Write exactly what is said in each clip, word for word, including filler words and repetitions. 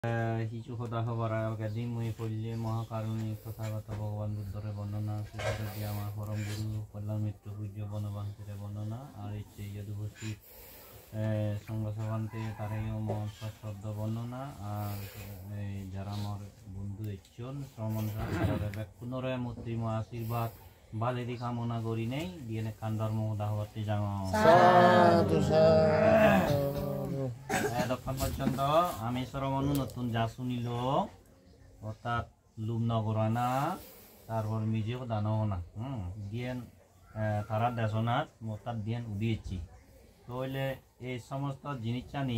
কিছু কথা খবর দিন মুই পড়লে মহাকারণী তথাগত ভগবান বুদ্ধের বর্ণনা সেখানে দিয়ে আমার পরম গুরু কল্যাণ মিত্র পূজ্য বনবান্তের বর্ণনা আর ইচ্ছে উপস্থিত সঙ্গ সভান্তে তারাইও মহৎ শব্দ বর্ণনা আর যারা আমার বন্ধু ইচ্ছন শ্রমণ পুনরায় মূর্তিম আশীর্বাদ বালেরই কামনা করি নেই দিয়ে কান্ডর মহদাহতে যাও এতক্ষণ পর্যন্ত আমি সরমনু নতুন যা শুনিল অর্থাৎ লুম নগরানা তারপর নিজেও দানো না হুম দিয়েন তারা দেশনাথ মোতার দিয়েন উদিয়েছি তাহলে এই সমস্ত জিনিস জানি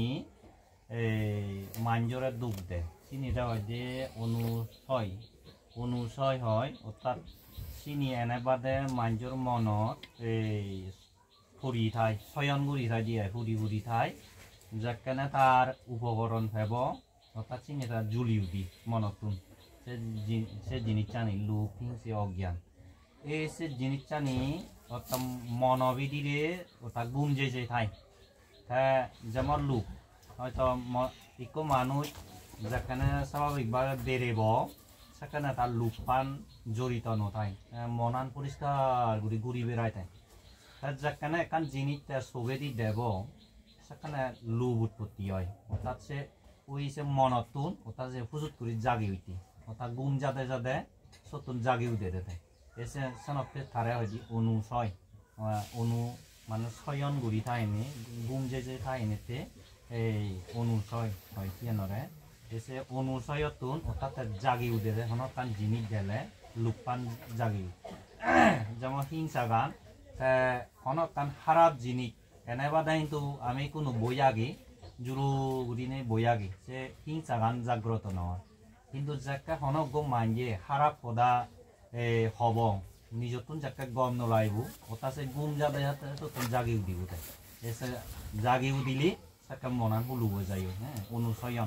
মাঞ্জরে দুঃখ দেয় চিনিটা হয় যে অনুশয় অনুশয় হয় অর্থাৎ চিনি এনে বাদে মাঞ্জর মনত এই ফুরি ঠাই শয়ন গুড়ি ঠাই দিয়ে ফুরি ফুরি ঠাই যেখানে তার উপকরণ ফেব অর্থাৎ চিনি তার জুলি উদি মনতুন সে জিনিস জানি লোক হিংসে অজ্ঞান এই সে জিনিস জানি অর্থাৎ মনবিধিরে অর্থাৎ গুম যে যে ঠাই হ্যাঁ যেমন লোক হয়তো ইকো মানুষ যেখানে স্বাভাবিকভাবে বেড়েব সেখানে তার লুকপান জড়িত নথায় মনান পরিষ্কার গুড়ি ঘুরি বেড়াই থাকে যেখানে এখান জিনিস সবেদি দেব সেখানে লোভ উৎপত্তি হয় অর্থাৎ সে ওই সে মনতুন অর্থাৎ যে ফুজুত করি জাগি উঠি অর্থাৎ গুম যাতে যাতে সতুন জাগি উঠে দেতে এসে সনপে তারে হয় অনুশয় অনু মানে শয়ন গুড়ি থাইনি গুম যে যে থাইনিতে এই অনুশয় হয় কিনরে এসে অনুশয়তুন অর্থাৎ জাগি উঠে দেয় হন কান জিনিস গেলে লুকপান জাগি যেমন হিংসা গান হন কান খারাপ জিনিস এনে বাদে কিন্তু আমি কোনো বইয়াগি জুরু গুদিনে বইয়াগি সে হিংসা গান জাগ্রত নয় কিন্তু যাকে হনক গো মানজে খারাপ পদা হব নিজতুন যাকে গম নলাইব ওটা সে গুম যাবে হাতে তো তুমি জাগিও দিব এসে জাগিও দিলি সাকে মনান হুলুব যাই হ্যাঁ অনুশয়ন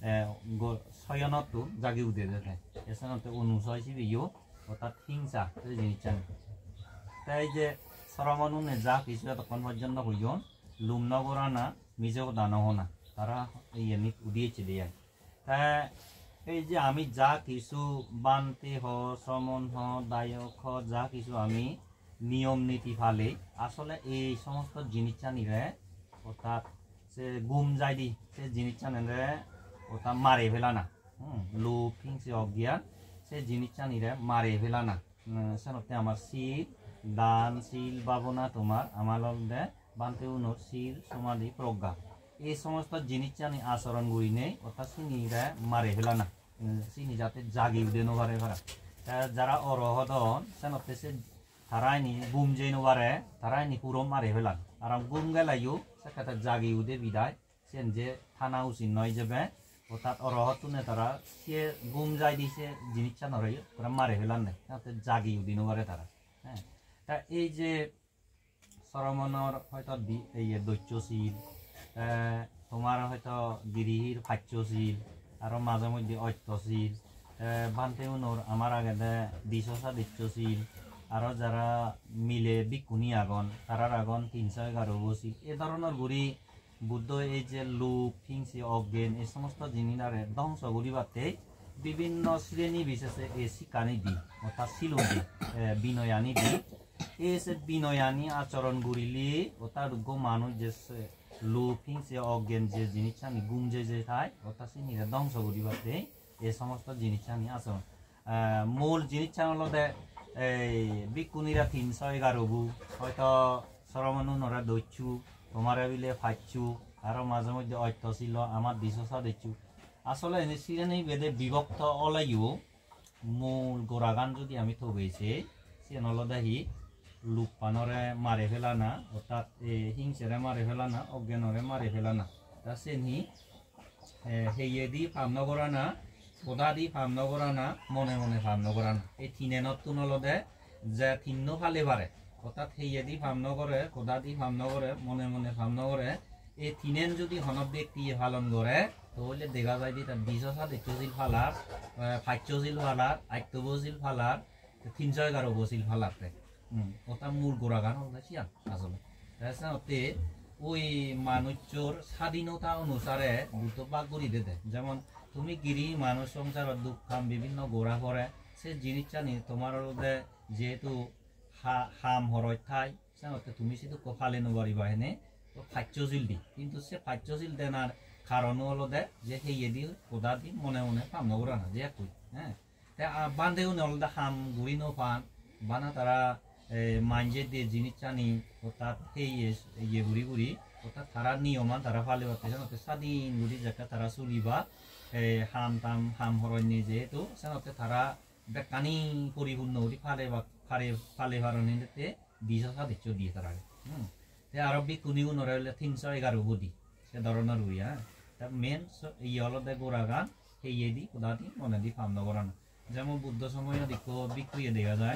শয়নতো জাগিও দিয়ে দেয় এসে অনুশয় সিবিও অর্থাৎ হিংসা জিনিস তাই যে সরমনুনে যা কিছু তখন পর্যন্ত হইন লুম নগরানা নিজেও দানো না তারা এই উদিয়েছে দিয়ে এই যে আমি যা কিছু বানতে হ শ্রমণ হ দায়ক হ যা কিছু আমি নিয়ম নীতি ফালে আসলে এই সমস্ত জিনিস চানিরে অর্থাৎ সে গুম যাই দি সে জিনিস চানিরে অর্থাৎ মারে ফেলা না হুম লোভ হিংসে অজ্ঞান সে জিনিস চানিরে মারে ফেলা না সেনতে আমার শীত দান শিল ভাবনা তোমার আমার দে বানতে উনোর শিল সমাধি প্রজ্ঞা এই সমস্ত জিনিস জানি আচরণ গুড়ি নেই অর্থাৎ চিনিরা মারে ফেলা না চিনি যাতে জাগি উঠে নবারে ভাড়া যারা অরহদন সেনতে সে তারাই নি গুম যে নবারে তারাই নি পুরো মারে ফেলান আর গুম গেলাইও সেখানে জাগি উঠে বিদায় সেন যে থানা উচিত নয় যাবে অর্থাৎ অরহতুনে তারা সে গুম যাই দিছে জিনিস নরাই তারা মারে ফেলান নেই জাগি উঠে নবারে তারা হ্যাঁ এই যে সরমনর হয়তো এই দৈত্যশীল তোমার হয়তো গিরিহির ফাচ্যশীল আর মাঝে মধ্যে অত্যশীল বানতে উনোর আমার আগে দিশসা দিচ্যশীল আরো যারা মিলে বিকুনি আগন তারার আগন তিনশো এগারো বসিল এ ধরনের গুড়ি বুদ্ধ এই যে লোভ হিংসে অজ্ঞান এই সমস্ত জিনিসের ধ্বংস করিবাতে বিভিন্ন শ্রেণী বিশেষে এই শিকানি দি অর্থাৎ শিল দি বিনয়ানি দি এই সে বিনয়ানি আচরণ গুড়িলি ওটার গো মানুষ যে লোভ হিংসে অজ্ঞান যে জিনিস আমি গুম যে যে খায় ওটা সিনিরে ধ্বংস করিবাতে এই সমস্ত জিনিস আমি আচরণ মূল জিনিস হলদে এই বিকুনিরা তিনশো এগারো বু হয়তো সরমনু নরা দৈচ্ছু তোমার বিলে ফাইচ্ছু আরো মাঝে মধ্যে অত্যশীল আমার দিশসা দিচ্ছু আসলে এনে শ্রেণী বেদে বিভক্ত অলাইও মূল গোড়াগান যদি আমি থবেছে সে নলদাহি লুকপানরে মারে ফেলা না অর্থাৎ হিংসেরে মারে ফেলা না অজ্ঞানরে মারে ফেলা না তা সেনি হেয়ে দি ফাম নগরা না কোদা দি ফাম নগরা না মনে মনে ফাম নগরা না এই থিনে নত্তু নলদে যে থিন্ন ফালে পারে অর্থাৎ হেয়ে দি ফাম নগরে কোদা দি ফাম নগরে মনে মনে ফাম নগরে এই থিনেন যদি হনব ব্যক্তি পালন করে তাহলে দেখা যায় যে তার বিশসা দিচ্যশীল ফালার ফাচ্যশীল ফালার আত্মবশীল ফালার তিনশো এগারো বশীল ফালাতে ওটা মূল গোড়াগান হচ্ছে আসলে ওই মানুষের স্বাধীনতা অনুসারে দুটো ভাগ করে দিতে যেমন তুমি গিরি মানুষ সংসার দুঃখ খাম বিভিন্ন গোড়া পরে সে জিনিস জানি তোমার মধ্যে যেহেতু হাম হরয় ঠাই সে তুমি শুধু কফালে নবারিবা হেনে ফাচ্যশীল দি কিন্তু সে ফাচ্যশীল দেনার কারণ হলো দে যে সেই এদি কোদা দি মনে মনে পাম নগরা না যে একই হ্যাঁ বান্ধেও নলদা হাম গুড়ি নো পান বানা তারা মাঞ্জে দিয়ে জিনিস জানি অর্থাৎ সেই ইয়ে গুড়ি গুড়ি অর্থাৎ তারা নিয়মান তারা ফালে বাতে স্বাধীন গুড়ি জায়গা তারা চলিবা হাম তাম হাম হরণ্যে যেহেতু সেনতে তারা বেকানি পরিপূর্ণ গুড়ি ফালে বা ফালে ফালে ফারণে দিশ সাদিচ্য দিয়ে তারা হুম আরো বি কুনি উনরে হলে তিনশো এগারো বদি সে ধরনের রুই হ্যাঁ তা মেন ইয়ে হলো দে গোড়া গান সেই দি কোদা দি মনে দি ফাম নগরানো যেমন বুদ্ধ সময় দেখো বিক্রিয়ে দেখা যায়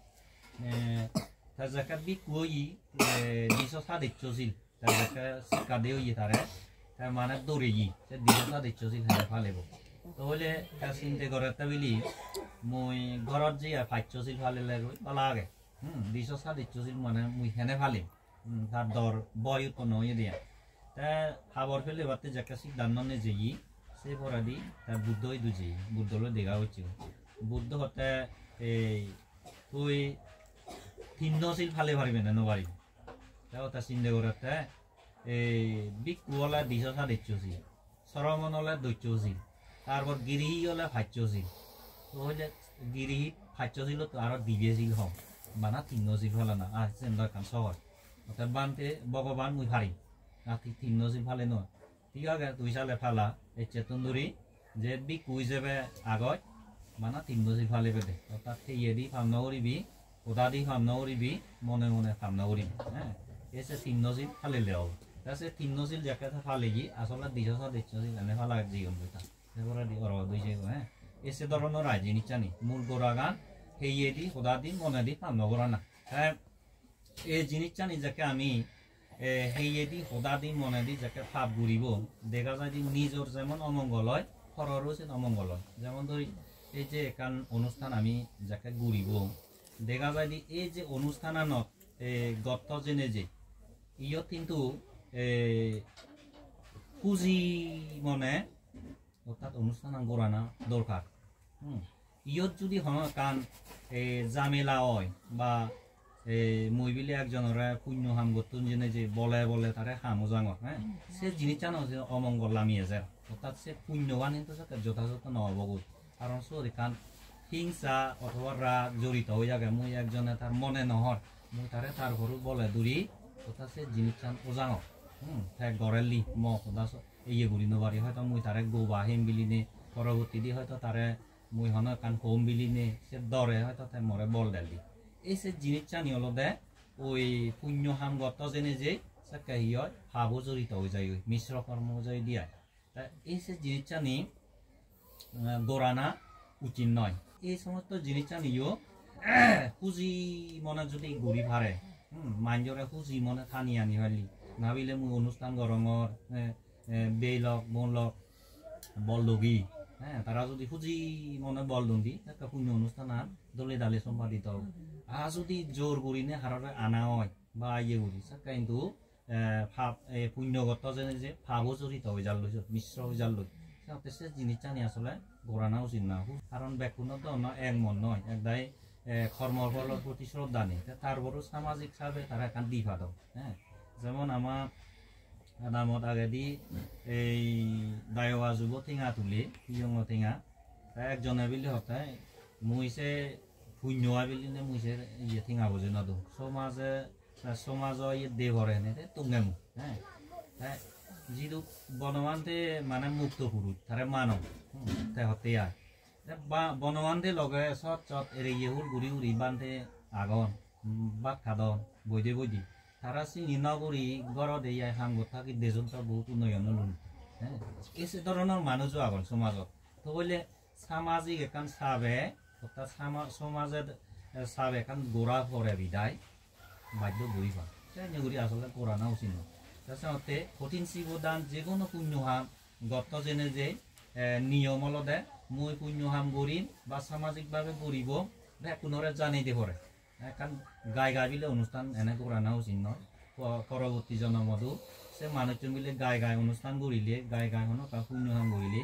তার জায়গা বিকুই দিশ সাদিচ্যশীল তার জায়গা শিক্ষা দেও ইয়ে তারে তার মানে দৌড়ে ই সে দিশ সাদিচ্যশীল হ্যাঁ ফালেব তাহলে চিন্তা করে বিলি মই ঘরত যে ফাচ্যশীল ফালে লাগে হুম দিশ সাদিচ্যশীল মানে মুই হেনে ফালিম তার দর বয় উৎপন্ন হয়ে দিয়া তা খাবার ফেলে বাতে যাকে সিদ্ধান্ত নে যেই সে পড়া দি তার বুদ্ধ হয়ে দুজি বুদ্ধ হলে দেখা হচ্ছে বুদ্ধ হতে এই তুই তিনশীল ফালে পারিবে না নবারি তাও তা চিন্তা করতে এই বিকুলা দিশ সাদিচ্যশীল সরমন হলে দৈত্যশীল তারপর গিরিহি হলে ফাচ্যশীল তো হইলে গিরিহি ফাচ্যশীল তো আরো দিব্যশীল হম বানা তিনশীল হলে না আর চেন্দার কাম সহজ অর্থাৎ বানতে ভগবান মুই ফারি নাতি তিনশীল ফালে নয় ঠিক আছে তুই সালে ফালা এই চেতনদুরি যে বি কুই যাবে আগত মানা তিনশীল ফালে বেদে অর্থাৎ সেই দি ফামনা করিবি ওদা দি ফামনা করিবি মনে মনে ফামনা করিবি হ্যাঁ এসে তিনশীল ফালিলে হব সে তিনশীল যাকে ফালে গিয়ে আসলে দিশ সাদিচ্যশীল এনে ফালা জীবন বইতা সেপরে দি অর দুইছে হ্যাঁ এসে ধরনের রাজি নিচ্ছানি মূল গোড়া গান সেই দি ওদা দি মনে দি ফামনা করা না হ্যাঁ এই জিনিসটা নিজেকে আমি সেই দি সদা দি মনে দি যাকে ভাব ঘুরিব দেখা যায় যে নিজের যেমন অমঙ্গল হয় ঘরেরও সে অমঙ্গল হয় যেমন ধরি এই যে একান অনুষ্ঠান আমি যাকে ঘুরিব দেখা যায় যে এই যে অনুষ্ঠানত গত জেনে যে ইয়ত কিন্তু পুঁজি মনে অর্থাৎ অনুষ্ঠান গড়ানা দরকার হুম ইয়ত যদি কান জামেলা হয় বা মই বিলে একজনের পুণ্য হাম গতুন জেনে যে বলে বলে তারে হামো জাঙর হ্যাঁ সে জিনিসটা ন অমঙ্গল লামিয়ে যায় অর্থাৎ সে পুণ্যবান কিন্তু যথাযথ নহবগো কারণ সরি কান হিংসা অথবা রাগ জড়িত হয়ে যাবে মই একজনে তার মনে নহর মই তারে তার ঘর বলে দূরি অর্থাৎ সে জিনিসটা ওজাঙর হুম তাই গড়েলি ম সদা ইয়ে ঘুরি নবারি হয়তো মই তারে গোবা হেম বিলি নে পরবর্তী দি হয়তো তারে মই হন কান হোম বিলি নে সে দরে হয়তো তাই মরে বল দেলি এই সে জিনিসটা নিয়ল দে ওই পুণ্য হাম গত জেনে যে সে হয় ভাবও জড়িত হয়ে যায় মিশ্র কর্ম যায় দিয়া এই সে জিনিসটা নি গোড়ানা উচিত নয় এই সমস্ত জিনিসটা নিয়েও পুঁজি মনে যদি ঘুরি ভারে হম মাঞ্জরে পুঁজি মনে খানি আনি হলি ভাবিলে মই অনুষ্ঠান গরমর বেলক বনলক বল লগি হ্যাঁ তারা যদি পুঁজি মনে বল দন্দি একটা পুণ্য অনুষ্ঠান আর দলে দালে সম্পাদিত আর যদি জোর করি নে হারে আনা হয় বা ইয়ে করি কিন্তু ভাব পুণ্যগত যেনে যে ভাবও জড়িত হয়ে যাল মিশ্র হয়ে যাল সে জিনিসটা নিয়ে আসলে গোড়ানা উচিত না কারণ ব্যাকুণত এক মন নয় একদাই কর্মর ফলের প্রতি শ্রদ্ধা নেই তারপরও সামাজিক ভাবে তারা এখান দি ফাদ হ্যাঁ যেমন আমার নামত আগেদি এই দায়বা যুব ঠেঙা তুলি ইয়ং ঠেঙা একজনে বিলি হতায় মুইছে পুণ্য বিলি নে মুইছে ইয়ে ঠেঙা বুঝে নদো সমাজে সমাজ ইয়ে দেহরে নে তুঙ্গেমু হ্যাঁ যিটো বনবান্তে মানে মুক্ত পুরুষ তারে মানব তাই হতে আয় বনবান্তে লগে চট চট এরে ইহুর গুড়ি উড়ি বান্ধে আগন বাদ খাদন বৈদে বৈদি তারা চিনি নগরী গড়ত এই হাম থাকি দেশটা বহুত উন্নয়ন লুন হ্যাঁ এই ধরনের মানুষও আগন সমাজত তো বলে সামাজিক এখান চাবে অর্থাৎ সমাজের চাব এখান গোড়া পরে বিদায় বাধ্য বই পান সেগুলি আসলে করা না উচিত নয় তাছাড়া কঠিন শিবদান যে কোনো পুণ্যহাম গত জেনে যে নিয়ম দে মই পুণ্যহাম গরিম বা সামাজিকভাবে গরিব কোনরে জানিয়ে দে পরে কারণ গাই গাই বিলে অনুষ্ঠান এনে করা না উচিত নয় পরবর্তী জন্মতো সে মানুষজন মিলে গাই গাই অনুষ্ঠান গড়িলে গাই গাই হন পুণ্যহাম গড়িলে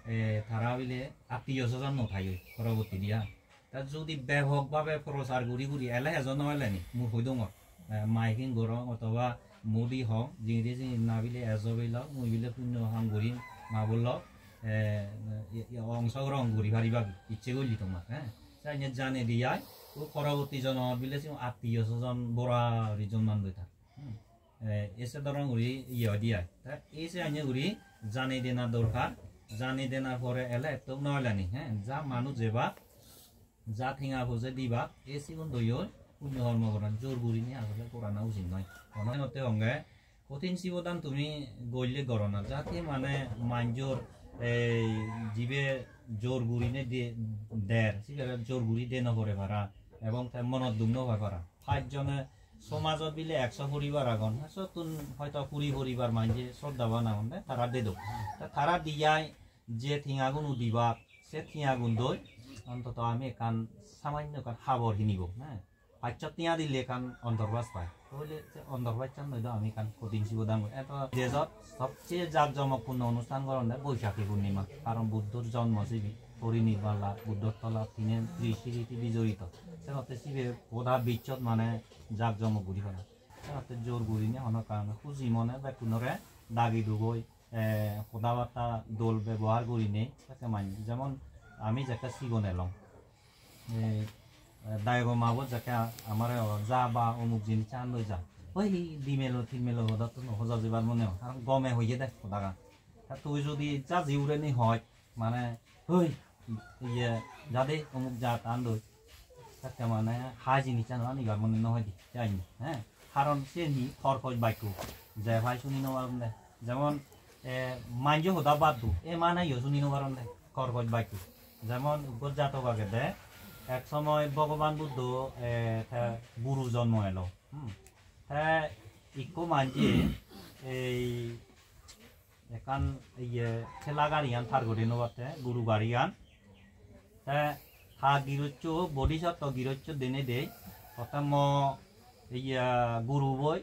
তারা বিলে আত্মীয় স্বজন নথাই পরবর্তী দিয়া তা যদি ব্যাপকভাবে প্রচার ঘুরি ঘুরি এলে এজন এলেনি মোৰ হৈ দङ মাইকিং গৰম অথবা মোদী হওক যিংৰি যি নাবিলে এজবেই লওক মই বিলে শূন্য হাম ঘূৰি মাবল লওক অংশগ্রহণ ঘুরি ভারিবা ইচ্ছে করলি তোমার হ্যাঁ তাই জানে দিয়াই ও পরবর্তী জন বিলে আত্মীয় স্বজন বড়া রিজন মান দই থাক এসে ধরন ঘুরি ইয়ে দিয়াই তা এসে আইনে ঘুরি জানে দেনা দরকার জানে দেনার পরে এলে তো নয়লানি হ্যাঁ যা মানুষ যেবা যা ঠেঙা ফসে দিবা এসি কোন দই পুণ্য কর্ম করা জোর ঘুরি নিয়ে আসলে করানো উচিত নয় অনতে অঙ্গে কঠিন শিবদান তুমি গইলে করো না যাতে মানে মাঞ্জোর এই জীবে জোর গুড়ি নে দেড় জোর গুড়ি দে নপরে পারা এবং মনত দুগ্ন হয় পারা পাঁচজনে সমাজত বিলে একশো পরিবার আগন তুন হয়তো কুড়ি পরিবার মানছে শ্রদ্ধাবান আগন তারা দে দো তারা দিয়াই যে থিঙাগুন দিবা সে থিঙাগুন দই অন্তত আমি এখান সামান্য কান খাবার কিনিব হ্যাঁ পাঁচশো টিয়া দিলে কান অন্তর্বাস পায় তাহলে অন্তর্বাস চান নয় আমি কান কঠিন শিবদান এত দেশত সবচেয়ে জাকজমকপূর্ণ অনুষ্ঠান করেন বৈশাখী পূর্ণিমা কারণ বুদ্ধর জন্মজীবী পরিনির্বাণ লাভ বুদ্ধর তলা তিনি ঋষি রীতি বিজড়িত সেতে শিবে বোধা বিচ্ছত মানে জাকজমক ঘুরি ফেলা সেতে জোর ঘুরি নিয়ে হন কারণে খুঁজি মনে বা কোনোরে দাগি দুগই কথা বার্তা দোল ব্যবহার করি নেই তাকে মানি যেমন আমি যাকে সিগন এলাম দায়গ মাবো যাকে আমার যা বা অমুক জিনিস চান লই যা ওই ডিমেলো ফিমেলো হদা তো হজা যাবার মনে আর গমে হইয়ে দেখ দাগা তুই যদি যা জিউরেনি হয় মানে হই ইয়ে যাদে অমুক যা টান লই তাকে মানে হাই জিনিস চান নিবার মনে নহয় দি যাইনি হ্যাঁ কারণ সে নি খরখজ বাক্য যে ভাই শুনি নেওয়ার দে যেমন মাঞ্জ হদা বাদ দু এ মানে শুনি নেওয়ার দে খরখজ বাক্য যেমন জাতক আগে দে এক সময় ভগবান বুদ্ধ গুরু জন্ম এলো হুম হ্যাঁ ইকো মানছি এই এখান ইয়ে ঠেলা গাড়িয়ান থার গড়ি নবাতে গুরু গাড়িয়ান হ্যাঁ হা গিরোচ্চ বডিসত্ব গিরোচ্চ দিনে দেয় প্রথম ইয়া গুরু বই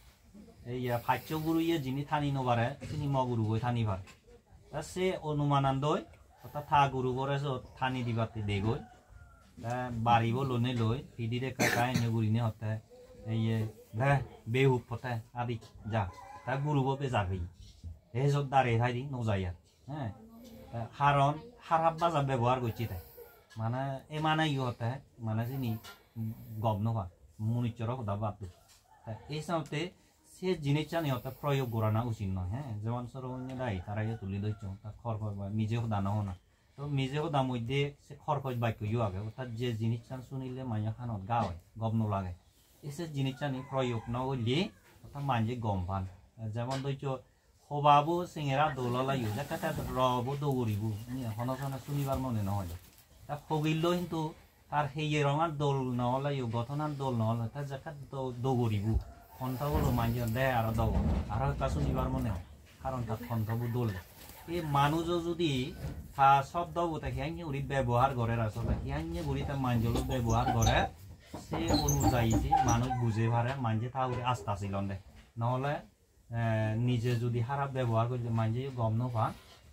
ইয়া ফাইচ গুরু ইয়ে যিনি থানি নবারে তিনি ম গুরু বই থানি ভার তা সে অনুমানান্দই অর্থাৎ থা গুরু বরে থানি দিবাতে দে গই বাড়িব লোনে লই ফিডিরে কাকায় এনে গুরিনে হতে এই ভে বেহুক ফতে আদি যা তা গুরুব বেজার হই এই সব দাঁড়ে থাই নজাই আর হ্যাঁ হারন হারাব বাজার ব্যবহার করছি তাই মানে এ মানে ইয়ে হতে মানে যিনি গম নবা মনিচর হদা বাদ এই সাথে সে জিনিসটা নিয়ে হতে প্রয়োগ করানো উচিত নয় হ্যাঁ যেমন সর দায়ী তারা তুলি দইছ তা খর নিজে হদা না হনা তো নিজে হদা মধ্যে সে খরখজ বাক্য ইউ আগে অর্থাৎ যে জিনিসটা শুনিলে মাইয়া খানত গা হয় গম নলাগে এসে জিনিসটা নিয়ে প্রয়োগ না হইলে অর্থাৎ মাইজে গম পান যেমন দইছ হবাবো সিঙেরা দৌলাইও যে রবো দৌড়িব হনসনা শুনিবার মনে নহলে তা হগিল কিন্তু তার সেই রঙার দোল নহলাইও গঠনার দোল নহলে তার জাকাত দৌড়িব খন্থাগুলো মাইজে দে আর দৌ আর একটা শুনিবার মনে হয় কারণ তার খন্থাবো দোল এই মানুষ যদি তা শব্দ বোধ হিয়াঙ্গে উড়ি ব্যবহার করে আসলে হিয়াঙ্গে উড়ি তার মাঞ্জল ব্যবহার করে সে অনুযায়ী মানুষ বুঝে পারে মাঞ্জে তা উড়ি আস্থা ছিল দে নহলে নিজে যদি খারাপ ব্যবহার করলে মাঞ্জে গম নপান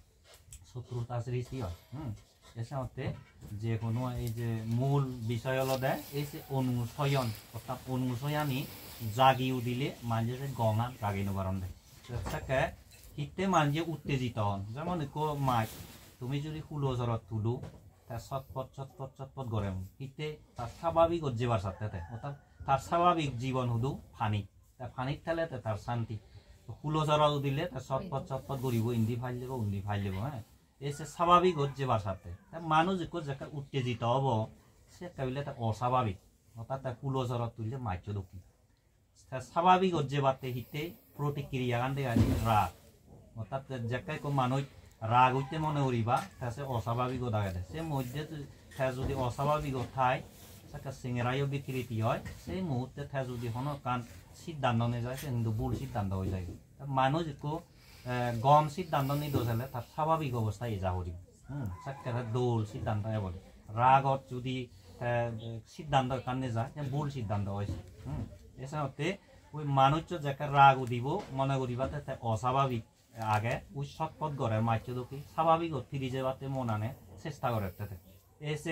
শত্রুতা সৃষ্টি হয় হুম এসাথে যে কোনো এই যে মূল বিষয় হলো দেয় এই যে অনুসয়ন অর্থাৎ অনুসয়ানি জাগিও দিলে মাঞ্জে যে গঙা জাগি নবারণ দেয় তাকে হিতে মাঞ্জে উত্তেজিত হন যেমন একো মাছ তুমি যদি ষোলো জরত তুলো তার চটপট চটপট চটপট গড়ে হিতে তার স্বাভাবিক উজ্জীবার সাথে অর্থাৎ তার স্বাভাবিক জীবন শুধু ফানি তার ফানিত থাকলে তার শান্তি ষোলো জরত দিলে তার চটপট চটপট গড়িব ইন্দি ফাইল যাব উন্দি ফাইল যাব হ্যাঁ এই সে স্বাভাবিক উজ্জীবার সাথে মানুষ একো যে উত্তেজিত হব সে কাবিলে তার অস্বাভাবিক অর্থাৎ তার ষোলো জরত তুললে মাছ দুঃখী স্বাভাবিক উজ্জীবাতে হিতে প্রতিক্রিয়া কান্দে আনি রাগ অর্থাৎ যেকাই কো মানুষ রাগ হইতে মনে করিবা তা সে অস্বাভাবিক দেখা দেয় সে মধ্যে যদি অস্বাভাবিক থায় তাকে সিংরাইও বিকৃতি হয় সেই মুহূর্তে যদি হন কান সিদ্ধান্ত নিয়ে যায় সে কিন্তু ভুল সিদ্ধান্ত হয়ে যায় মানুষ একটু গম সিদ্ধান্ত নিয়ে দোষালে তার স্বাভাবিক অবস্থায় যা করি হুম সাক্ষাৎ দৌড় সিদ্ধান্ত বলে রাগত যদি সিদ্ধান্ত কানে যায় ভুল সিদ্ধান্ত হয়েছে হুম এছাড়াতে ওই মানুষ যাকে রাগ দিব মনে করিবা অস্বাভাবিক আগে ওই সৎপথ গড়ে মাইছে দেখি স্বাভাবিক ফিরে যাওয়াতে মনানে চেষ্টা করে এসে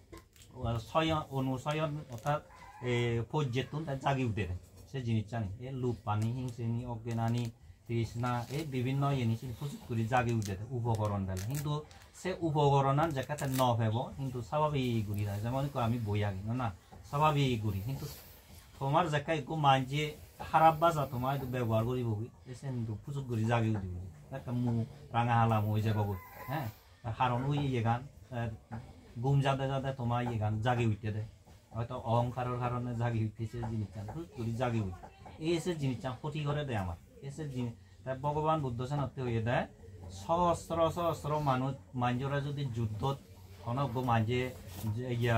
ছয় অনুশয়ন অর্থাৎ পর্যটন জাগি উঠে সে জিনিস জানি এ লুপ পানি হিংসেনি অজ্ঞানী তৃষ্ণা এই বিভিন্ন জিনিস প্রচুর করে জাগি উঠে উপকরণ দেয় কিন্তু সে উপকরণ যেখানে ন ভেব কিন্তু স্বাভাবিক ঘুরি থাকে যেমন আমি বই আগে না স্বাভাবিক ঘুরি কিন্তু তোমার জায়গা একটু মানছে খারাপ বাজা তোমার ব্যবহার করি ববি এসে কিন্তু প্রচুর করে জাগি উঠি একটা মু রাঙা হালাম হয়ে যাব হ্যাঁ কারণ ওই ইয়ে গান গুম যাতে যাতে তোমার ইয়ে গান জাগি উঠতে দেয় হয়তো অহংকারের কারণে জাগি উঠতেছে জিনিসটা প্রচুর জাগি উঠে এই এসে জিনিসটা ক্ষতি করে দেয় আমার এসে জিনিস ভগবান বুদ্ধ সেনাতে হয়ে দেয় সহস্র সহস্র মানুষ মানুষরা যদি যুদ্ধত অনজ্ঞ মাঝে ইয়া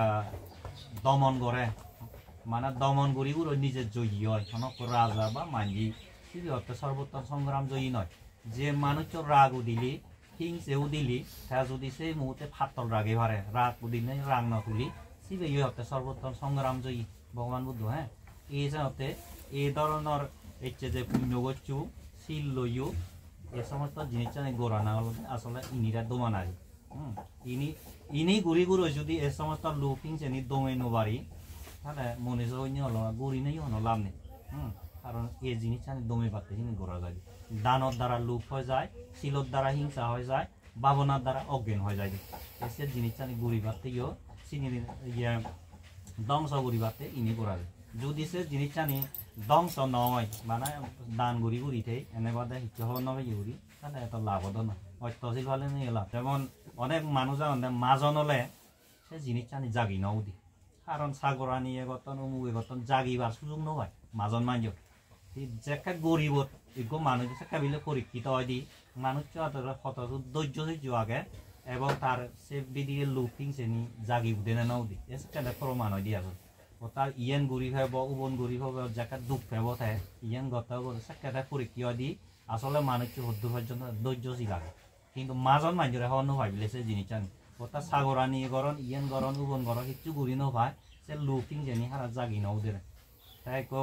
দমন করে মানে দমন করি পুরো নিজে জয়ী হয় অনজ্ঞ রাজা বা মাঝি কিন্তু অর্থ সর্বোত্তম সংগ্রাম জয়ী নয় যে মানুষ রাগও দিলি হিংসেও দিলি তা যদি সেই মুহূর্তে ফাটল রাগে পারে রাগ দিলে রাগ ন তুলি সিবে ইয়ে হতে সর্বোত্তম সংগ্রাম জয়ী ভগবান বুদ্ধ হ্যাঁ এই হতে এই ধরনের হচ্ছে যে পুণ্য করছু শিল লইও এ সমস্ত জিনিসটা গোড়ানা হল আসলে ইনিরা দোমানারি হুম ইনি ইনি গুড়ি গুড়ো যদি এ সমস্ত লোক হিংসে নি দমে নবারি তাহলে মনে হইনি হলো গুড়ি নেই হলো লাভ নেই হুম কারণ এই জিনিসটা দমে পাতে হিনি গোড়া যায় দানের দ্বারা লোক হয়ে যায় শিলর দ্বারা হিংসা হয়ে যায় ভাবনার দ্বারা অজ্ঞান হয়ে যায় এসে জিনিসটা গুড়ি পাতে ইয়ে চিনি ইয়ে ধ্বংস গুড়ি পাতে ইনি গোড়া যায় যদি সে জিনিসটা নি ধ্বংস নয় মানে দান গুড়ি গুড়িতে এনে বাদে শিক্ষা হওয়ার নবে গুড়ি তাহলে এত লাভ হতো না অত্যশীল হলে নিয়ে লাভ যেমন অনেক মানুষ মাজন হলে সে জিনিসটা নি জাগি নও দি কারণ সাগরা নিয়ে গতন অমুকে গতন জাগিবার সুযোগ নয় মাজন মানুষ যেকা গরিবত এগো মানুষ সেকা বিলে পরীক্ষিত হয় দি মানুষ কত ধৈর্য ধৈর্য আগে এবং তার সে বিদিকে লুকিং শ্রেণী জাগি উঠে নাও দি এসে প্রমাণ হয় দিয়া তার ইয়েন গুড়ি ভাব উবন গুড়ি ভাব যাকে দুঃখ ভাব থাকে ইয়েন গত সেটা পরীক্ষা দি আসলে মানুষ হদ্দু পর্যন্ত ধৈর্যশীল লাগে কিন্তু মাজন মানুষের হওয়ার ভাবিলে সে জিনিসটা ওটা সাগরা নিয়ে গরম ইয়েন গরম উবন গরম কিছু গুড়ি ন ভাই সে লুকিং শ্রেণী হারা জাগি নাও দে তাই কো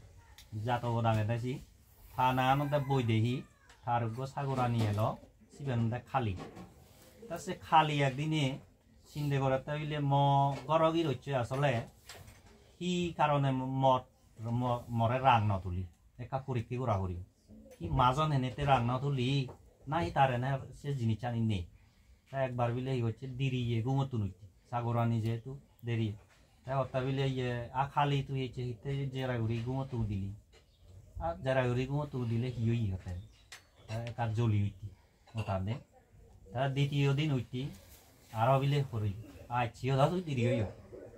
জাত দাঙে দেখি থানা বই দেখি তার সাগরা নিয়ে এলো সিবেন খালি তা সে খালি একদিনে চিন্তা করে তাইলে ম গরগি রয়েছে আসলে কি কারণে মদ মরে রাগ ন তুলি একা পরীক্ষা করা করি কি মাজন এনেতে রাগ ন তুলি নাই তার এনে সে জিনিস আনি নেই তাই একবার বিলে হচ্ছে দিরিয়ে গুমতো নইতে সাগরানি যেহেতু দেরি তাই অর্থা বিলে ইয়ে আ খালি তুই হচ্ছে হিতে জেরা ঘুরি গুমতো দিলি আর জেরা ঘুরি গুমতো দিলে হিই হতে একার জ্বলি উঠতি ওটার দে তার দ্বিতীয় দিন উঠতি আরো বিলে করি আচ্ছিও দা তুই দেরি হইও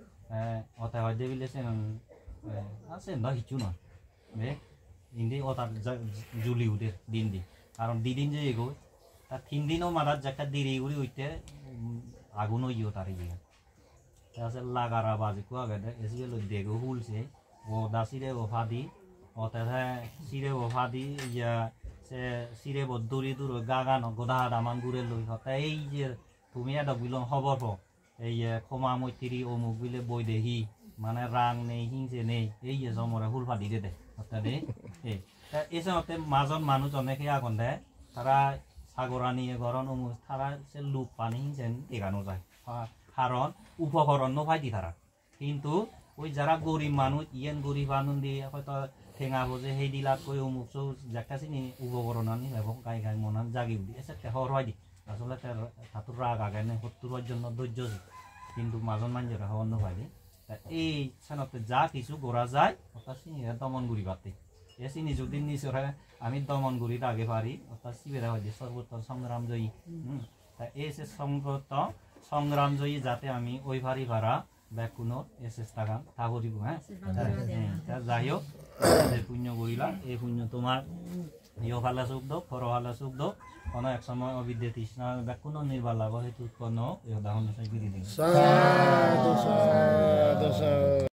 অতা হয় দে বিলে সে আছে না কিছু নয় বে ইন্দি ওটার জ্বলি উঠে দিন দি কারণ দিদিন যে এগো তার তিন দিনও মারার জায়গা দেরি করে উঠতে আগুন হইও তার ইয়ে আছে লাগারা বাজে কুয়া গেছে এসে গেল দেখো হুলছে ও দাসিরে ওফা দি অতে সিরে ওফা দি ইয়া সে সিরে বদুরি দূর গাগানো গোদা দামান ঘুরে লই হতে এই যে তুমি এটা বুঝলাম খবর হোক এই ক্ষমা মৈত্রী অমুক বিলে বই দেখি মানে রাং নেই হিংসে নেই এই যে জমরে হুল ফাটি দে অর্থাৎ এই এসে মাজন মানুষ অনেকে আগুন দেয় তারা সাগরা নিয়ে গরম অমুক তারা সে লুপ পানি হিংসে দেখানো যায় কারণ উপকরণ ফাইদি তারা কিন্তু ওই যারা গরিব মানুষ ইয়েন গরিব মানুষ দিয়ে হয়তো ঠেঙা বোঝে সেই দিলাত কই অমুক সব দেখা চিনি উপকরণ আনি এবং গাই গাই মনান জাগি উঠি এসে টেহর হয় দি আসলে তার হাতুর রাগ আগে নেই সত্তর জন্য ধৈর্য কিন্তু মাজন মানুষের হওয়ার নয় দি এই সেনতে যা কিছু করা যায় অর্থাৎ চিনি দমন গুড়ি পাতে এ চিনি যদি নিচরে আমি দমন গুড়ির আগে পারি অর্থাৎ শিবেরা হয় সর্বোত্তম সংগ্রাম জয়ী হম তা এই সে সর্বোত্তম সংগ্রাম জয়ী যাতে আমি ওই ভারি ভাড়া ব্যাকুনো এ চেষ্টা কাম তা করিব হ্যাঁ যাই হোক যে পুণ্য করিলা এই পুণ্য তোমার ইয় ভালা সুখ দো পর ভালা সুখ দো কোনো এক সময় অবিদ্যা তৃষ্ণা ব্যাকুনো নির্বাল লাভ হেতু উৎপন্ন এই উদাহরণ হিসেবে দিন